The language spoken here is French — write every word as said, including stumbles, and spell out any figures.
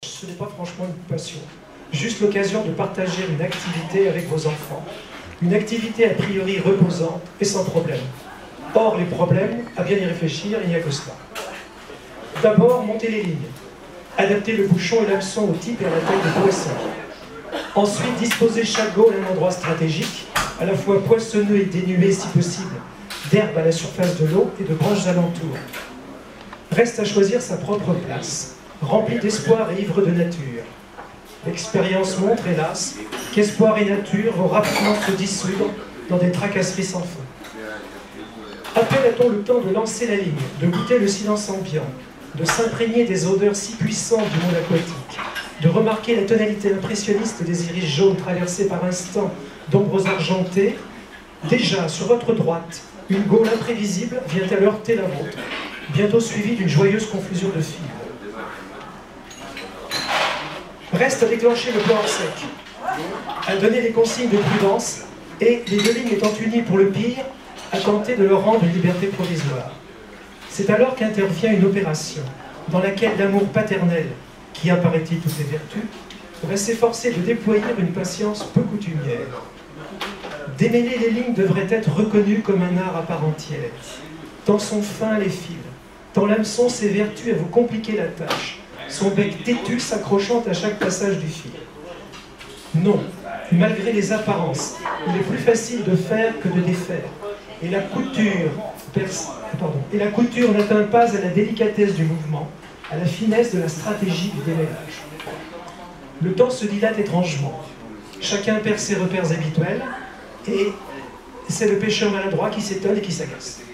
Ce n'est pas franchement une passion, juste l'occasion de partager une activité avec vos enfants, une activité a priori reposante et sans problème. Or, les problèmes, à bien y réfléchir, il n'y a que cela. D'abord, monter les lignes, adapter le bouchon et l'hameçon au type et à la taille de poisson. Ensuite, disposer chaque gaule à un endroit stratégique, à la fois poissonneux et dénué si possible, d'herbe à la surface de l'eau et de branches alentours. Reste à choisir sa propre place, remplie d'espoir et ivre de nature. L'expérience montre, hélas, qu'espoir et nature vont rapidement se dissoudre dans des tracasseries sans fin. À peine a-t-on le temps de lancer la ligne, de goûter le silence ambiant, de s'imprégner des odeurs si puissantes du monde aquatique, de remarquer la tonalité impressionniste des iris jaunes traversés par instants d'ombres argentées, déjà, sur votre droite, une gaule imprévisible vient à heurter la vôtre, bientôt suivie d'une joyeuse confusion de fibres. Reste à déclencher le plan hors sec, à donner les consignes de prudence et, les deux lignes étant unies pour le pire, à tenter de leur rendre une liberté provisoire. C'est alors qu'intervient une opération dans laquelle l'amour paternel, qui a, paraît-il, toutes les vertus, va s'efforcer de déployer une patience peu coutumière. Démêler les lignes devrait être reconnu comme un art à part entière, tant sont fins les fils, tant l'hameçon s'évertue à vous compliquer la tâche, son bec têtu s'accrochant à chaque passage du fil. Non, malgré les apparences, il est plus facile de faire que de défaire, et la couture, pardon, et la couture n'atteint pas à la délicatesse du mouvement, à la finesse de la stratégie du démêlage. Le temps se dilate étrangement, chacun perd ses repères habituels, et c'est le pêcheur maladroit qui s'étonne et qui s'agace.